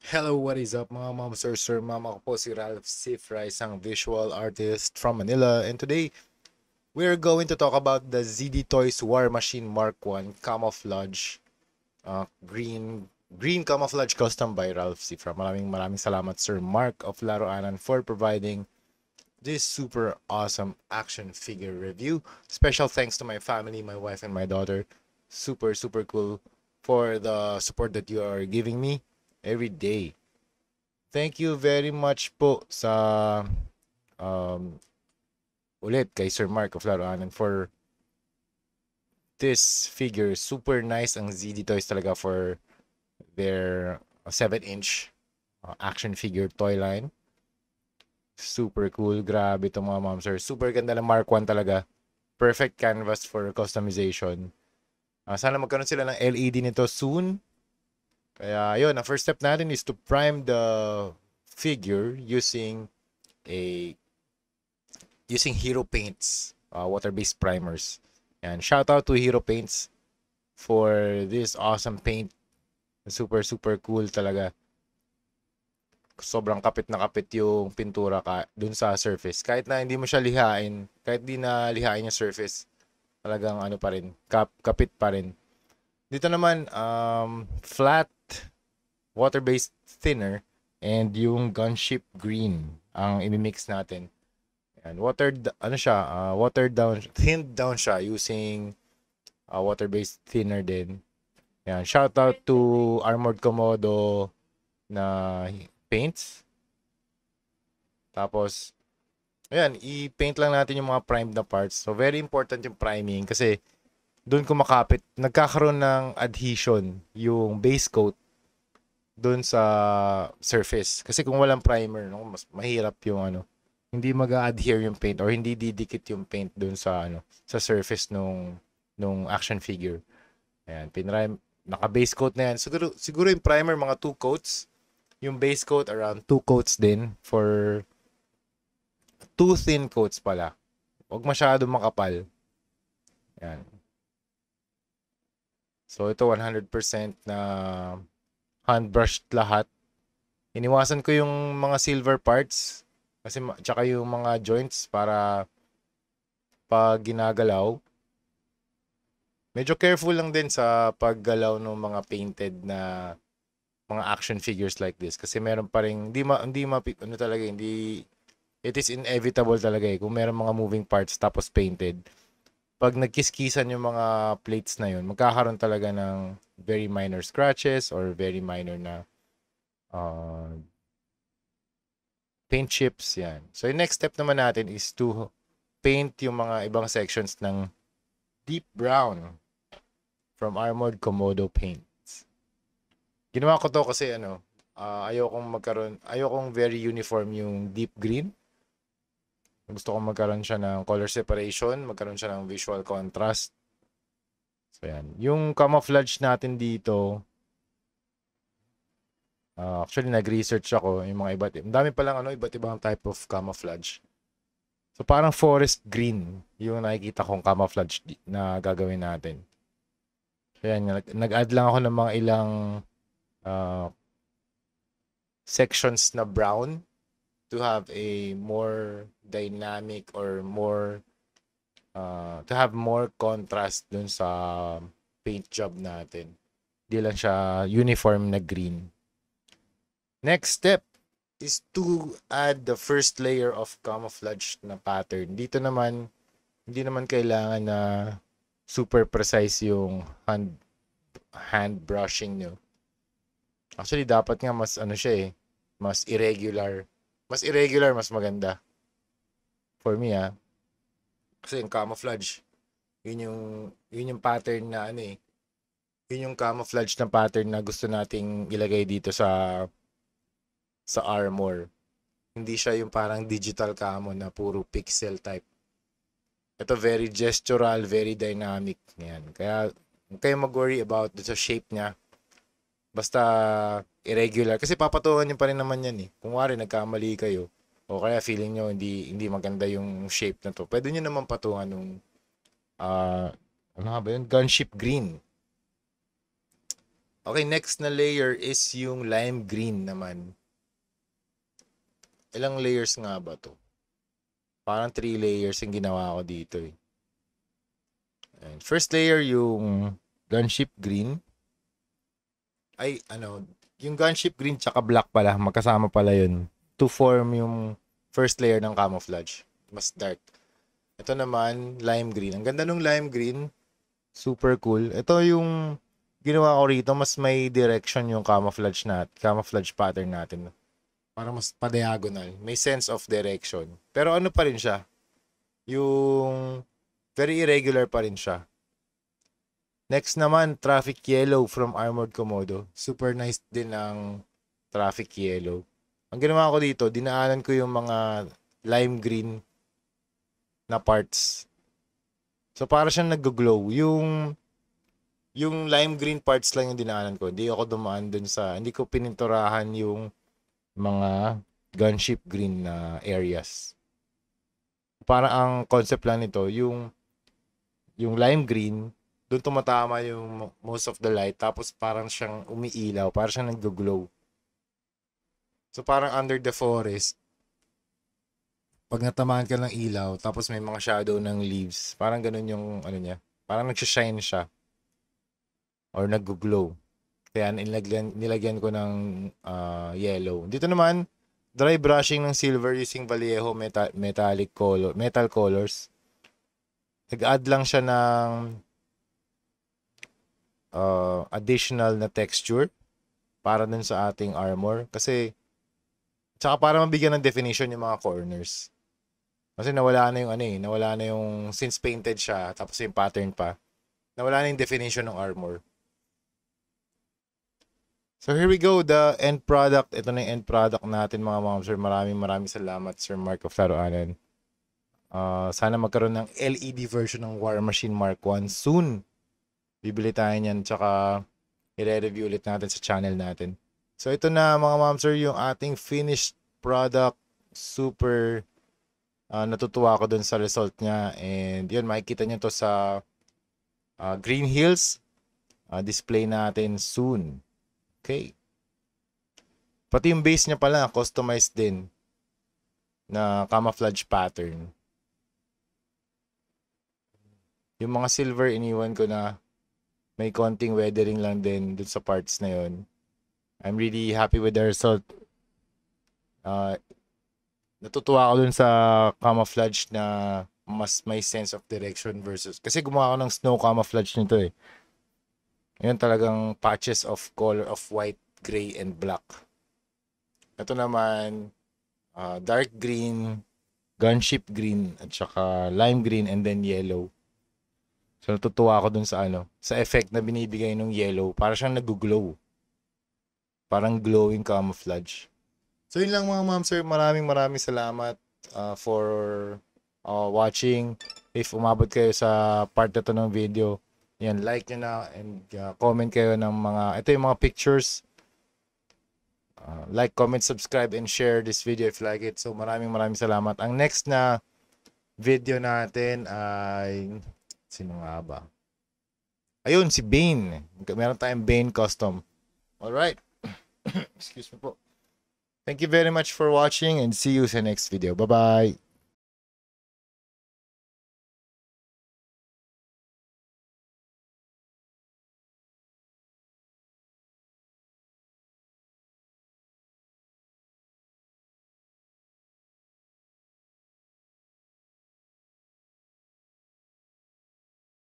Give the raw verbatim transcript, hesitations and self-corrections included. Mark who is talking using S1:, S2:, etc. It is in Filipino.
S1: Hello, what is up mga ma'am, sir, sir, ma'am? Ako po si Ralph Sifra, isang visual artist from Manila. And today, we're going to talk about the Z D Toys War Machine Mark one Camouflage uh, Green Green Camouflage Custom by Ralph Sifra. Maraming maraming salamat, Sir Mark of Laruanan, for providing this super awesome action figure review. Special thanks to my family, my wife, and my daughter. Super, super cool for the support that you are giving me every day. Thank you very much po sa um, ulit kay Sir Mark of Laruanan for this figure. Super nice ang Z D Toys talaga for their seven inch uh, action figure toy line. Super cool. Grabe itong mga mom sir. Super ganda ng Mark one talaga. Perfect canvas for customization. Uh, sana magkaroon sila ng L E D nito soon. Kaya yun, ang first step natin is to prime the figure using a using Hero Paints, uh, water-based primers. And shout out to Hero Paints for this awesome paint. Super, super cool talaga. Sobrang kapit na kapit yung pintura ka dun sa surface. Kahit na hindi mo siya lihain, kahit di na lihain yung surface, talagang ano pa rin, kap, kapit pa rin. Dito naman, um, flat water-based thinner and yung gunship green ang imimix natin. And watered, ano siya, uh, watered down, thinned down siya using uh, water-based thinner din. Yan, shout out to Armored Komodo na paints. Tapos, ayan, i-paint lang natin yung mga primed na parts. So, very important yung priming kasi doon kumakapit, nagkakaroon ng adhesion yung base coat doon sa surface. Kasi kung walang primer, no, mas mahirap yung ano, hindi mag-adhere yung paint or hindi didikit yung paint doon sa ano, sa surface nung nung action figure. Ayan, pinrime, naka-base coat na yan. Siguro siguro yung primer mga two coats, yung base coat around two coats din for two thin coats pala. Huwag masyado makapal. Ayan. So ito one hundred percent na hand brushed lahat. Iniwasan ko yung mga silver parts kasi tsaka yung mga joints para pag ginagalaw, medyo careful lang din sa paggalaw ng mga painted na mga action figures like this kasi meron pa ring hindi ma hindi ma ano talaga hindi it is inevitable talaga eh kung meron mga moving parts tapos painted. Pag nagkiskisan yung mga plates na yun, magkakaroon talaga ng very minor scratches or very minor na uh, paint chips yan. So yung next step naman natin is to paint yung mga ibang sections ng deep brown from Armored Komodo Paints. Ginawa ko to kasi ano, uh, ayokong magkaroon, ayokong very uniform yung deep green. Gusto kong magkaroon siya ng color separation, magkaroon siya ng visual contrast. So yan. Yung camouflage natin dito, uh, actually nag-research ako yung mga iba't, ang dami palang ano, iba't ibang type of camouflage. So parang forest green yung nakikita kong camouflage na gagawin natin. So yan, nag-add lang ako ng mga ilang uh, sections na brown to have a more dynamic or more uh, to have more contrast dun sa paint job natin. Di lang siya uniform na green. Next step is to add the first layer of camouflage na pattern. Dito naman, hindi naman kailangan na super precise yung hand hand brushing nyo. Actually, dapat nga mas ano siya eh, mas irregular. Mas irregular, mas maganda. For me ah. Kasi yung camouflage, yun yung, yun yung pattern na ano eh. Yun yung camouflage na pattern na gusto nating ilagay dito sa sa armor. Hindi siya yung parang digital camo na puro pixel type. Ito very gestural, very dynamic. Yan. Kaya huwag kayong mag-worry about sa shape niya. Basta irregular. Kasi papatungan nyo pa rin naman yan eh. Kung wari nagkamali kayo, o kaya feeling nyo hindi, hindi maganda yung shape na to, pwede nyo naman patungan ng uh, ano nga ba yun? Gunship green. Okay, next na layer is yung lime green naman. Ilang layers nga ba to? Parang three layers yung ginawa ko dito eh. And first layer yung gunship green. Ay, ano, yung gunship green tsaka black pala, magkasama pala yun. To form yung first layer ng camouflage. Mas dark. Ito naman, lime green. Ang ganda ng lime green. Super cool. Ito yung ginawa ko rito, mas may direction yung camouflage nat, camouflage pattern natin. Para mas pa-diagonal. May sense of direction. Pero ano pa rin siya? Yung very irregular pa rin siya. Next naman, traffic yellow from Armored Komodo. Super nice din ng traffic yellow. Ang ginawa ko dito, dinaanan ko yung mga lime green na parts. So para siyang nag-glow. Yung yung lime green parts lang yung dinaanan ko. Hindi ako dumaan dun sa, hindi ko pininturahan yung mga gunship green na areas. Para ang concept lang nito, yung yung lime green, doon tumatama yung most of the light, tapos parang siyang umiilaw, parang siyang nag-glow. So parang under the forest, pag natamaan ka ng ilaw, tapos may mga shadow ng leaves, parang ganun yung ano niya, parang nagsashine siya. Or nag-glow. Kaya nilagyan, nilagyan ko ng uh, yellow. Dito naman, dry brushing ng silver using Vallejo meta- metallic color, metal colors. Nag-add lang siya ng uh, additional na texture para dun sa ating armor. Kasi, tsaka para mabigyan ng definition yung mga corners. Kasi nawala na yung ano eh, nawala na yung, since painted siya, tapos yung pattern pa, nawala na yung definition ng armor. So here we go, the end product. Ito na yung end product natin mga ma'am sir. Maraming maraming salamat Sir Mark of Laruanan. Uh, sana magkaroon ng L E D version ng War Machine Mark one soon. Bibili tayo niyan, tsaka i-review ulit natin sa channel natin. So ito na mga ma'am sir, yung ating finished product. Super uh, natutuwa ako dun sa result niya. And yun, makikita niyo to sa uh, Green Hills. Uh, display natin soon. Okay. Pati yung base niya pala, customized din na camouflage pattern. Yung mga silver, iniwan ko na may konting weathering lang din dun sa parts na yon. I'm really happy with the result. Uh, natutuwa ako dun sa camouflage na mas may sense of direction versus... Kasi gumawa ako ng snow camouflage nito eh. Ayan talagang patches of color of white, gray, and black. Ito naman, uh, dark green, gunship green, at saka lime green, and then yellow. So natutuwa ako dun sa ano, sa effect na binibigay ng yellow. Para siyang nag-glow. Parang glowing camouflage. So yun lang mga ma'am sir, maraming maraming salamat uh, for uh, watching. If umabot kayo sa part na to ng video, yan, like nyo na and uh, comment kayo ng mga, ito yung mga pictures. Uh, like, comment, subscribe, and share this video if you like it. So maraming maraming salamat. Ang next na video natin ay, sino nga ba? Ayun, si Bane. Meron tayong Bane custom. Alright. Excuse me po. Thank you very much for watching and see you sa next video. Bye-bye.